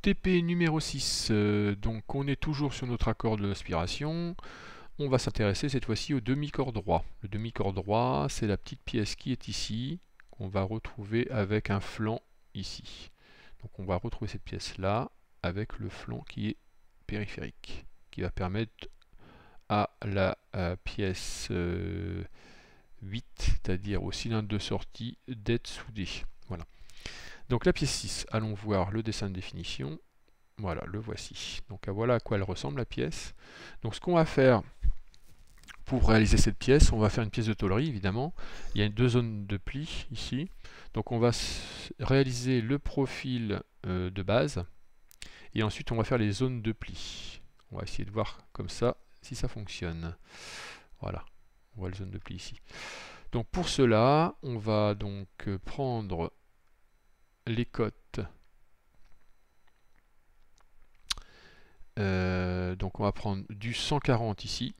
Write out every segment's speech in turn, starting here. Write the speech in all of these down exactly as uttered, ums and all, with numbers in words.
T P numéro six, euh, donc on est toujours sur notre accord de l'aspiration. On va s'intéresser cette fois-ci au demi-corps droit. Le demi-corps droit, c'est la petite pièce qui est ici, qu'on va retrouver avec un flanc ici. Donc on va retrouver cette pièce-là avec le flanc qui est périphérique, qui va permettre à la euh, pièce euh, huit, c'est-à-dire au cylindre de sortie, d'être soudée. Voilà. Donc la pièce six, allons voir le dessin de définition. Voilà, le voici. Donc voilà à quoi elle ressemble la pièce. Donc ce qu'on va faire pour réaliser cette pièce, on va faire une pièce de tôlerie évidemment. Il y a deux zones de pli ici. Donc on va réaliser le profil euh, de base et ensuite on va faire les zones de pli. On va essayer de voir comme ça si ça fonctionne. Voilà, on voit les zones de pli ici. Donc pour cela, on va donc prendre les cotes. Euh, donc on va prendre du cent quarante ici.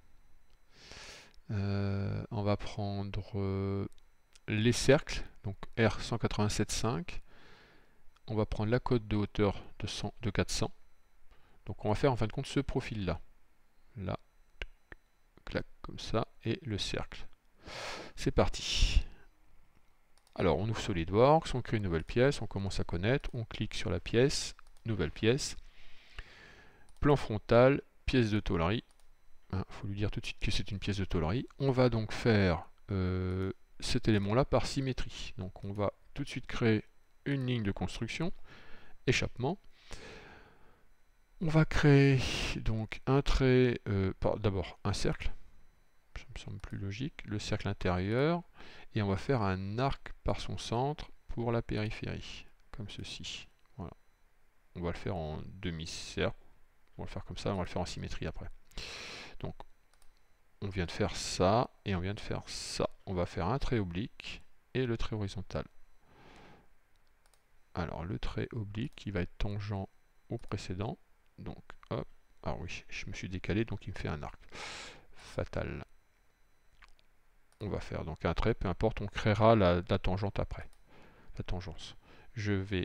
Euh, on va prendre euh, les cercles, donc R cent quatre-vingt-sept virgule cinq. On va prendre la cote de hauteur de, cent, de quatre cents. Donc on va faire en fin de compte ce profil-là. Là, clac, comme ça, et le cercle. C'est parti. Alors on ouvre SolidWorks, on crée une nouvelle pièce, on commence à connaître, on clique sur la pièce, nouvelle pièce, plan frontal, pièce de tôlerie. Il hein, faut lui dire tout de suite que c'est une pièce de tôlerie. On va donc faire euh, cet élément-là par symétrie. Donc on va tout de suite créer une ligne de construction, échappement. On va créer donc un trait, euh, d'abord un cercle, ça me semble plus logique, le cercle intérieur, et on va faire un arc par son centre pour la périphérie, comme ceci. Voilà. On va le faire en demi-cercle, on va le faire comme ça, on va le faire en symétrie après. Donc on vient de faire ça, et on vient de faire ça. On va faire un trait oblique, et le trait horizontal. Alors le trait oblique, qui va être tangent au précédent, donc hop, ah oui, je me suis décalé, donc il me fait un arc. Fatal. On va faire donc un trait, peu importe, on créera la, la tangente après. La tangence. Je vais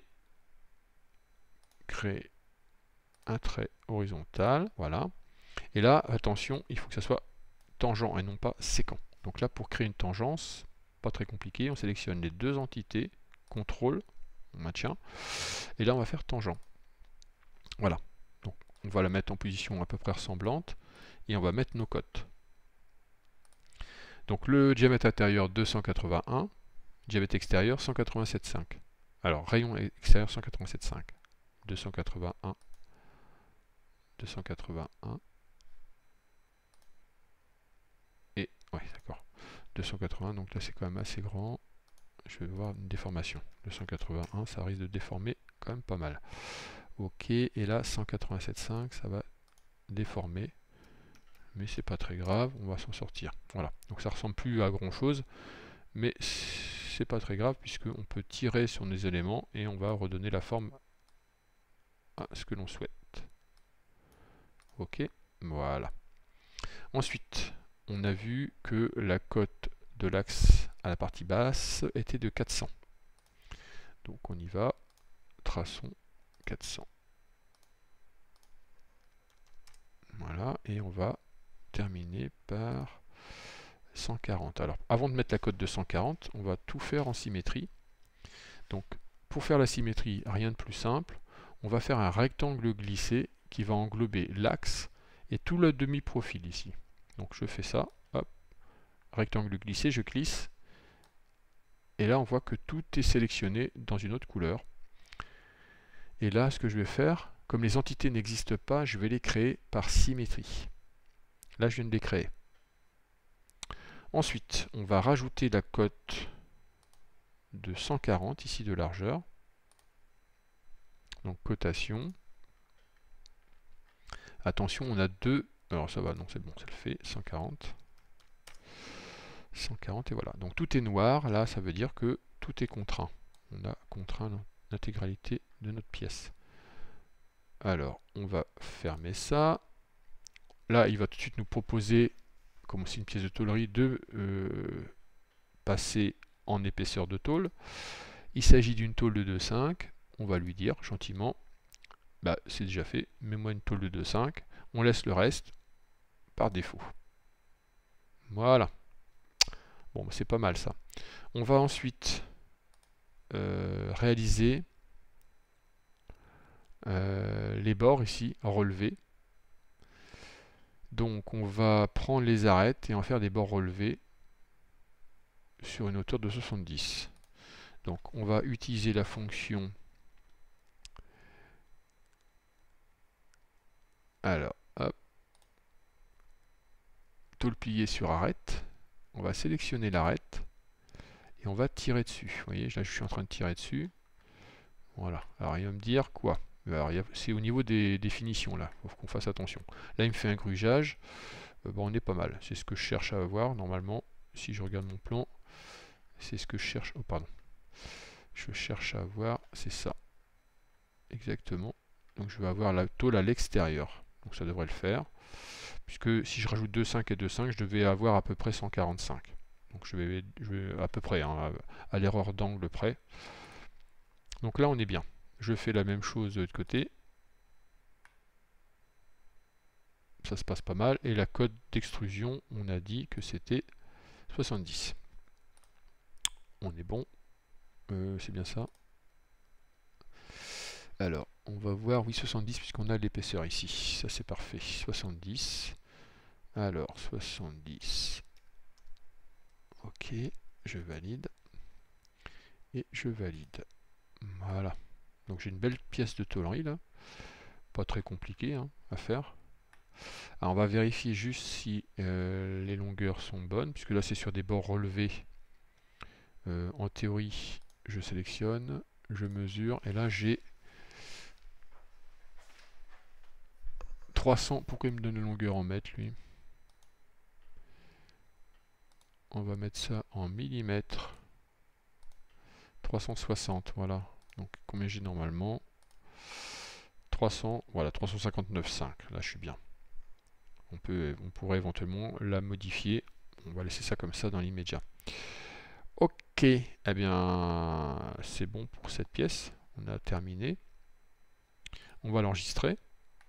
créer un trait horizontal, voilà. Et là, attention, il faut que ça soit tangent et non pas séquent. Donc là, pour créer une tangence, pas très compliqué, on sélectionne les deux entités, contrôle, on maintient, et là on va faire tangent. Voilà. Donc on va la mettre en position à peu près ressemblante, et on va mettre nos cotes. Donc le diamètre intérieur deux cent quatre-vingt-un, diamètre extérieur cent quatre-vingt-sept virgule cinq. Alors rayon extérieur cent quatre-vingt-sept virgule cinq. deux cent quatre-vingt-un, deux cent quatre-vingt-un, et ouais d'accord, deux cent quatre-vingts, donc là c'est quand même assez grand. Je vais voir une déformation. deux cent quatre-vingt-un, ça risque de déformer quand même pas mal. Ok, et là cent quatre-vingt-sept virgule cinq, ça va déformer. Mais c'est pas très grave, on va s'en sortir. Voilà, donc ça ressemble plus à grand chose, mais c'est pas très grave puisqu'on peut tirer sur nos éléments et on va redonner la forme à ce que l'on souhaite. Ok, voilà. Ensuite, on a vu que la cote de l'axe à la partie basse était de quatre cents. Donc on y va, traçons quatre cents. Voilà, et on va terminer par cent quarante. Alors, avant de mettre la cote de cent quarante, on va tout faire en symétrie. Donc, pour faire la symétrie, rien de plus simple. On va faire un rectangle glissé qui va englober l'axe et tout le demi-profil ici. Donc, je fais ça. Hop, rectangle glissé, je glisse. Et là, on voit que tout est sélectionné dans une autre couleur. Et là, ce que je vais faire, comme les entités n'existent pas, je vais les créer par symétrie. Là, je viens de les créer. Ensuite, on va rajouter la cote de cent quarante, ici de largeur. Donc, cotation. Attention, on a deux... Alors, ça va, non, c'est bon, ça le fait. cent quarante. cent quarante, et voilà. Donc, tout est noir. Là, ça veut dire que tout est contraint. On a contraint l'intégralité de notre pièce. Alors, on va fermer ça. Là, il va tout de suite nous proposer, comme c'est une pièce de tôlerie, de euh, passer en épaisseur de tôle. Il s'agit d'une tôle de deux virgule cinq. On va lui dire gentiment, bah, c'est déjà fait. Mets-moi une tôle de deux virgule cinq. On laisse le reste par défaut. Voilà. Bon, bah, c'est pas mal ça. On va ensuite euh, réaliser euh, les bords ici, relevés. Donc on va prendre les arêtes et en faire des bords relevés sur une hauteur de soixante-dix. Donc on va utiliser la fonction. Alors, hop. Tôle pliée sur arête. On va sélectionner l'arête et on va tirer dessus. Vous voyez, là je suis en train de tirer dessus. Voilà. Alors il va me dire quoi? C'est au niveau des définitions là, il faut qu'on fasse attention. Là il me fait un grugeage. Euh, bon, on est pas mal. C'est ce que je cherche à avoir normalement. Si je regarde mon plan, c'est ce que je cherche. Oh pardon. Je cherche à avoir, c'est ça. Exactement. Donc je vais avoir la tôle à l'extérieur. Donc ça devrait le faire. Puisque si je rajoute deux virgule cinq et deux virgule cinq, je devais avoir à peu près cent quarante-cinq. Donc je vais, je vais à peu près, hein, à, à l'erreur d'angle près. Donc là on est bien. Je fais la même chose de l'autre côté. Ça se passe pas mal. Et la cote d'extrusion, on a dit que c'était soixante-dix. On est bon. Euh, c'est bien ça. Alors, on va voir, oui, soixante-dix, puisqu'on a l'épaisseur ici. Ça, c'est parfait. soixante-dix. Alors, soixante-dix. Ok, je valide. Et je valide. Voilà. Donc, j'ai une belle pièce de tôlerie, là. Pas très compliqué hein, à faire. Alors, on va vérifier juste si euh, les longueurs sont bonnes, puisque là, c'est sur des bords relevés. Euh, en théorie, je sélectionne, je mesure, et là, j'ai trois cents. Pourquoi il me donne la longueur en mètres, lui? On va mettre ça en millimètres. trois cent soixante, voilà. Donc, combien j'ai normalement? trois cents, voilà, trois cent cinquante-neuf virgule cinq. Là, je suis bien. On, peut, on pourrait éventuellement la modifier. On va laisser ça comme ça dans l'immédiat. Ok, eh bien, c'est bon pour cette pièce. On a terminé. On va l'enregistrer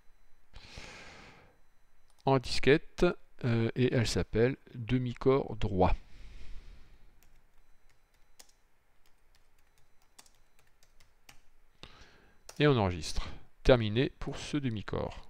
en disquette euh, et elle s'appelle demi-corps droit. Et on enregistre. Terminé pour ce demi-corps.